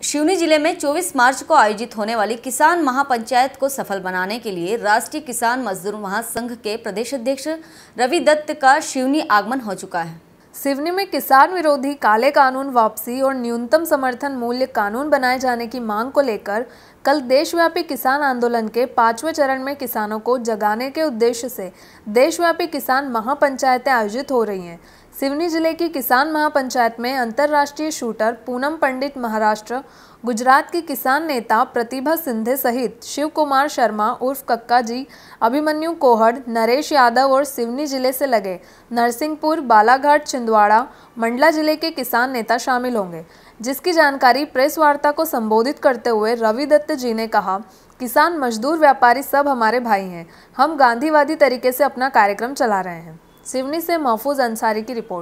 सिवनी जिले में 24 मार्च को आयोजित होने वाली किसान महापंचायत को सफल बनाने के लिए राष्ट्रीय किसान मजदूर महासंघ के प्रदेश अध्यक्ष रवि दत्त का सिवनी आगमन हो चुका है। सिवनी में किसान विरोधी काले कानून वापसी और न्यूनतम समर्थन मूल्य कानून बनाए जाने की मांग को लेकर कल देशव्यापी किसान आंदोलन के 5वें चरण में किसानों को जगाने के उद्देश्य से देशव्यापी किसान महापंचायतें आयोजित हो रही हैं। सिवनी जिले की किसान महापंचायत में अंतर्राष्ट्रीय शूटर पूनम पंडित महाराष्ट्र, गुजरात की किसान नेता प्रतिभा सिंधे सहित शिव कुमार शर्मा उर्फ कक्का जी, अभिमन्यु कोहड़, नरेश यादव और सिवनी जिले से लगे नरसिंहपुर, बालाघाट, छिंदवाड़ा, मंडला जिले के किसान नेता शामिल होंगे। जिसकी जानकारी प्रेस वार्ता को संबोधित करते हुए रवि दत्त जी ने कहा, किसान, मजदूर, व्यापारी सब हमारे भाई हैं। हम गांधीवादी तरीके से अपना कार्यक्रम चला रहे हैं। सिवनी से महफूज अंसारी की रिपोर्ट।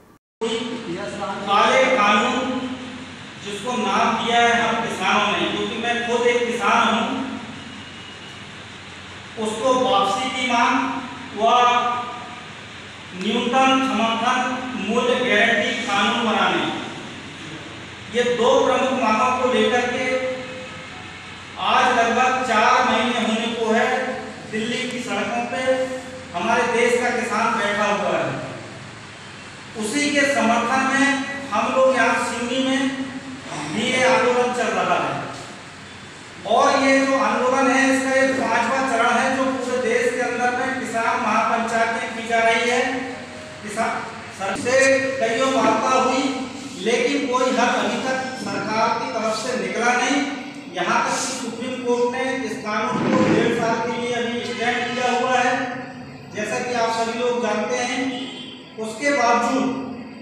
काले कानून जिसको नाम दिया है हम किसानों ने, क्योंकि मैं खुद एक किसान हूँ, उसको वापसी की मांग व न्यूनतम समर्थन मूल्य गारंटी कानून बनाने, ये दो प्रमुख मांगों को लेकर के आज लगभग 4 महीने होने को है दिल्ली की सड़कों पे हमारे देश का किसान बैठा हुआ है। उसी के समर्थन में हम लोग यहाँ सिवनी में भी ये आंदोलन चल रहा है और ये जो आंदोलन है इसका एक 5वां चरण है जो पूरे देश के अंदर में किसान महापंचायतें की जा रही है। किसान से कईयों वार्ता हुई लेकिन कोई हल अभी तक सरकार की तरफ से निकला नहीं। यहाँ तक कि सुप्रीम कोर्ट ने इस कानून को 1.5 साल के लिए अभी स्टैंड किया हुआ है, जैसा कि आप सभी लोग जानते हैं। उसके बावजूद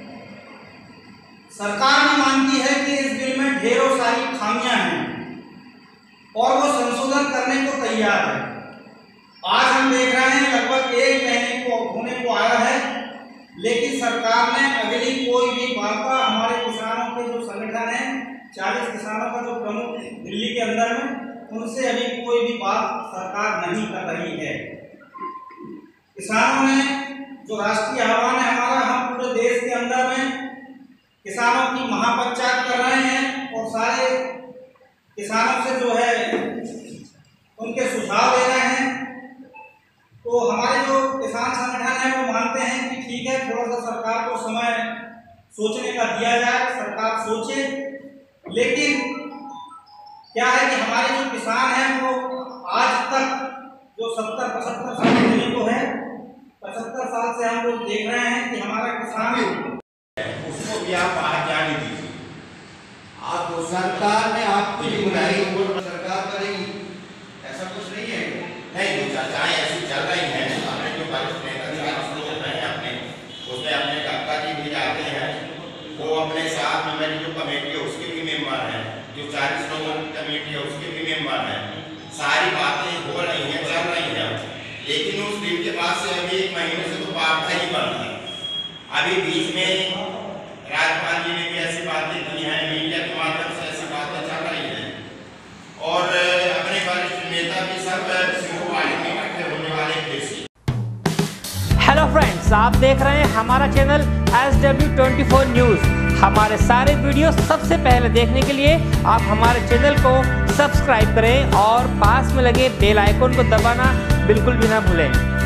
सरकार भी मानती है कि इस बिल में ढेरों सारी खामियां हैं और वो संशोधन करने को तैयार है। आज हम देख रहे हैं लगभग 1 महीने को होने को आया है, लेकिन सरकार ने अगली कोई भी वार्ता हमारे किसानों के जो संगठन है 40 किसानों का जो प्रमुख दिल्ली के अंदर में, उनसे अभी कोई भी बात सरकार नहीं कर रही है। किसानों ने जो राष्ट्रीय आह्वान है हमारा, हम पूरे देश के अंदर में किसानों की महापंचायत कर रहे हैं और सारे किसानों से जो है उनके सुझाव ले रहे हैं। तो हमारे जो किसान संगठन है वो मानते हैं कि ठीक है, थोड़ा सा सरकार को समय सोचने का दिया जाए, सरकार सोचे। लेकिन क्या है कि हमारे जो किसान हैं वो आज तक जो 70-75 साल पहले को है, 75 साल से हम लोग देख रहे हैं कि हमारा किसान उसको भी आप बाहर जाने दीजिए। आप सरकार ने आपकी बुलाई सरकार करेगी, ऐसा कुछ नहीं है। नहीं, जो चर्चाएं ऐसी चल रही हैं, अपने जो वरिष्ठ नेता अपने उसमें अपने कक्का जी भी जाते हैं, वो अपने साथ में मेरी जो कमेटी है उसके भी मेंबर हैं, जो 40 लोगों की कमेटी है उसके भी मेंबर हैं। सारी बातें हो रही हैं, चल रही हैं, लेकिन उस दिन के बाद से अभी 1 महीने से तो वार्ता ही बंद है। अभी बीच में राज्यपाल जी ने भी ऐसी बातें की हैं, मीडिया के माध्यम से ऐसी बातें चल रही हैं और अपने वरिष्ठ नेता भी सब शिववाड़ी में इकट्ठे होने वाले थे। हेलो फ्रेंड्स, आप देख रहे हैं हमारा चैनल SW24 न्यूज़। हमारे सारे वीडियो सबसे पहले देखने के लिए आप हमारे चैनल को सब्सक्राइब करें और पास में लगे बेल आइकन को दबाना बिल्कुल भी ना भूलें।